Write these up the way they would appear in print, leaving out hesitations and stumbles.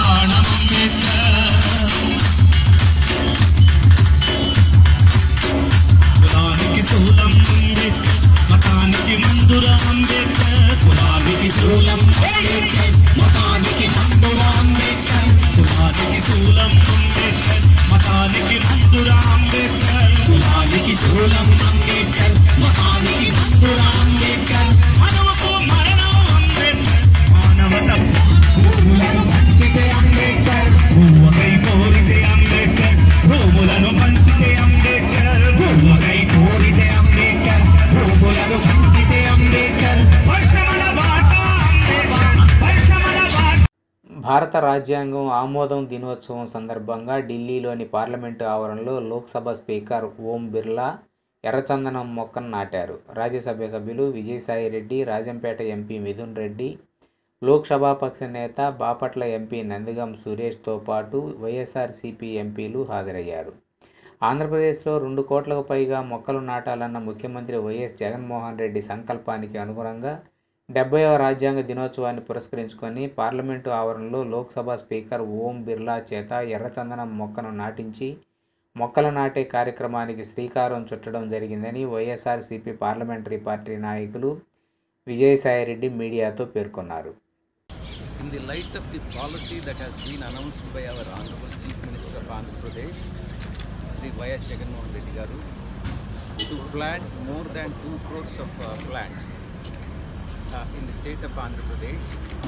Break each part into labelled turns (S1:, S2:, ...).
S1: ప్రాణం అంబేద్కర్ కులానికి శూలం అంబేద్కర్ మతానికి మందుర అంబేద్కర్ కులానికి శూలం అంబేద్కర్ మతానికి మందుర అంబేద్కర్ కులానికి శూలం అంబేద్కర్ మతానికి మందుర అంబేద్కర్ కులానికి శూలం అంబేద్కర్ మతానికి మందుర అంబేద్కర్ మానవకు మరణం అంబేద్కర్ మానవత భూములను పంచితే అంబేద్కర్ భూమకై కోరితే అంబేద్కర్ భూములను పంచితే అంబేద్కర్ భూమకై కోరితే అంబేద్కర్ భూములను పంచితే అంబేద్కర్ పరిశ్రమల బాట అంబేద్కర్ పరిశ్రమల బాట.
S2: భారత రాజ్యాంగం ఆమోదం దినోత్సవం సందర్భంగా ఢిల్లీలోని పార్లమెంటు ఆవరణలో లోక్సభ స్పీకర్ ఓం బిర్లా ఎర్రచందనం మొక్కను నాటారు. రాజ్యసభ సభ్యులు విజయసాయిరెడ్డి, రాజంపేట ఎంపీ మిథున్ రెడ్డి, లోక్సభాపక్ష నేత బాపట్ల ఎంపీ నందిగం సురేష్తో పాటు వైఎస్ఆర్సీపీ ఎంపీలు హాజరయ్యారు. ఆంధ్రప్రదేశ్లో 2 కోట్లకు పైగా మొక్కలు నాటాలన్న ముఖ్యమంత్రి వైఎస్ జగన్మోహన్ రెడ్డి సంకల్పానికి అనుగుణంగా 70వ రాజ్యాంగ దినోత్సవాన్ని పురస్కరించుకొని పార్లమెంటు ఆవరణలో లోక్సభ స్పీకర్ ఓం బిర్లా చేత ఎర్రచందనం మొక్కను నాటించి మొక్కలు నాటే కార్యక్రమానికి శ్రీకారం చుట్టడం జరిగిందని వైఎస్ఆర్సీపీ పార్లమెంటరీ పార్టీ నాయకులు విజయసాయిరెడ్డి మీడియాతో పేర్కొన్నారు.
S3: In the light of the policy that has been announced by our Honorable Chief Minister of Andhra Pradesh, Sri Y.S. Jagannath Reddy Garu, to plant more than 2 crores of plants in the state of Andhra Pradesh,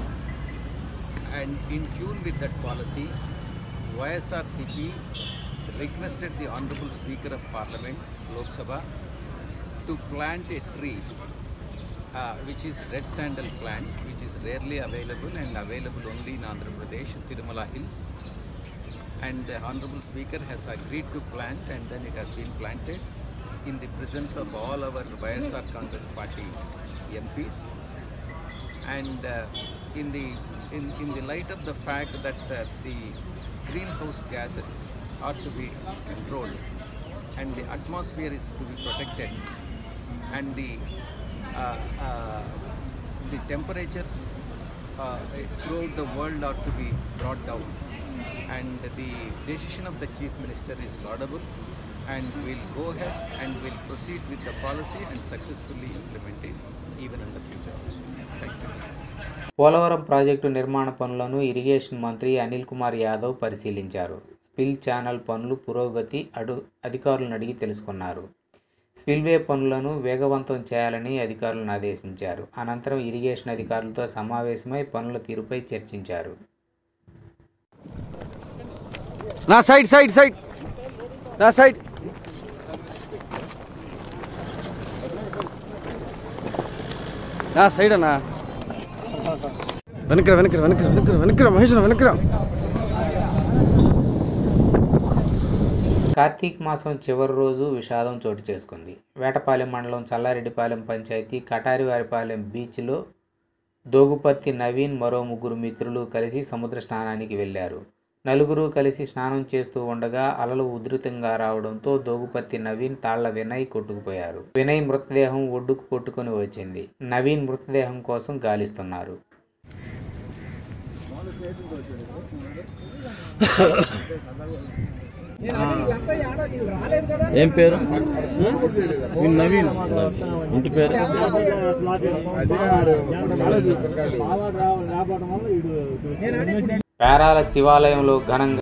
S3: and in tune with that policy, YSRCP requested the Honorable Speaker of Parliament, Lok Sabha, to plant a tree which is red sandal plant, which is rarely available and available only in Andhra Pradesh, Tirumala Hills. And the Honorable Speaker has agreed to plant, and then it has been planted in the presence of all our YSR Congress Party MPs. And in the light of the fact that the greenhouse gases are to be controlled and the atmosphere is to be protected, and the temperatures throughout the world are to be brought down, and the decision of the Chief Minister is laudable, and we'll go ahead and we'll proceed with the policy and successfully implement it even in the future. Thank you.
S2: Polavaram project నిర్మాణ పనులను irrigation మంత్రి అనిల్ కుమార్ యాదవ్ పరిశీలించారు. Spill channel పనులు పురోగతి అధికారులను అడిగి తెలుసుకున్నారు. Spillway పనులను వేగవంతం చేయాలని అధికారులను ఆదేశించారు. అనంతరం ఇరిగేషన్ అధికారులతో సమావేశమై పనుల తీరుపై చర్చించారు.
S4: నా సైడ్ సైడ్ సైడ్ నా సైడ్ నా సైడ్ అన్నా వెనకరా వెనకరా వెనకరా వెనకరా వెనకరా మహేష్ వెనకరా.
S2: కార్తీక మాసం చివరి రోజు విషాదం చోటు చేసుకుంది. వేటపాలెం మండలం చల్లారెడ్డిపాలెం పంచాయతీ కటారివారిపాలెం బీచ్లో దోగుపర్తి నవీన్ మరో 3 మిత్రులు కలిసి సముద్ర స్నానానికి వెళ్లారు. నలుగురు కలిసి స్నానం చేస్తూ ఉండగా అలలు ఉధృతంగా రావడంతో దోగుపర్తి నవీన్, తాళ్ల వినయ్ కొట్టుకుపోయారు. వినయ్ మృతదేహం ఒడ్డుకు కొట్టుకొని వచ్చింది. నవీన్ మృతదేహం కోసం గాలిస్తున్నారు.
S4: ఏం పేరు? నవీన్. ఇంటి పేరు?
S2: పేరాల శివాలయంలో ఘనంగా